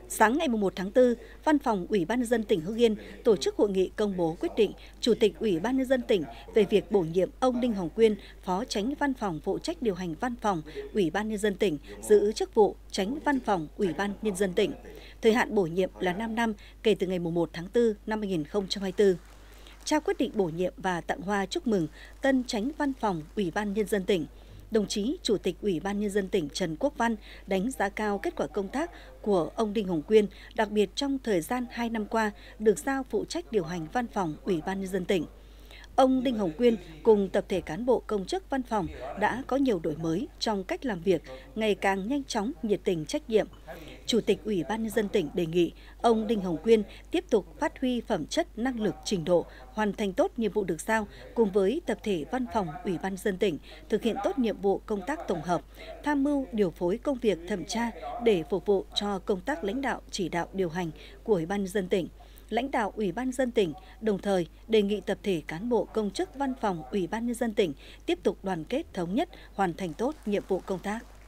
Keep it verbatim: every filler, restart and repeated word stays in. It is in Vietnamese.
Sáng ngày mùng một tháng tư, Văn phòng Ủy ban nhân dân tỉnh Hưng Yên tổ chức hội nghị công bố quyết định Chủ tịch Ủy ban nhân dân tỉnh về việc bổ nhiệm ông Đinh Hồng Quyên, Phó Chánh Văn phòng phụ trách điều hành Văn phòng Ủy ban nhân dân tỉnh, giữ chức vụ Chánh Văn phòng Ủy ban nhân dân tỉnh. Thời hạn bổ nhiệm là năm năm kể từ ngày mùng một tháng tư năm hai nghìn không trăm hai mươi tư. Trao quyết định bổ nhiệm và tặng hoa chúc mừng tân Chánh Văn phòng Ủy ban nhân dân tỉnh. Đồng chí Chủ tịch Ủy ban nhân dân tỉnh Trần Quốc Văn đánh giá cao kết quả công tác của ông Đinh Hồng Quyên, đặc biệt trong thời gian hai năm qua được giao phụ trách điều hành Văn phòng Ủy ban nhân dân tỉnh. Ông Đinh Hồng Quyên cùng tập thể cán bộ công chức văn phòng đã có nhiều đổi mới trong cách làm việc, ngày càng nhanh chóng, nhiệt tình, trách nhiệm. Chủ tịch Ủy ban nhân dân tỉnh đề nghị ông Đinh Hồng Quyên tiếp tục phát huy phẩm chất, năng lực, trình độ, hoàn thành tốt nhiệm vụ được giao, cùng với tập thể văn phòng Ủy ban nhân dân tỉnh thực hiện tốt nhiệm vụ công tác tổng hợp, tham mưu điều phối công việc thẩm tra để phục vụ cho công tác lãnh đạo, chỉ đạo, điều hành của Ủy ban nhân dân tỉnh. Lãnh đạo Ủy ban nhân dân tỉnh đồng thời đề nghị tập thể cán bộ công chức văn phòng Ủy ban nhân dân tỉnh tiếp tục đoàn kết thống nhất, hoàn thành tốt nhiệm vụ công tác.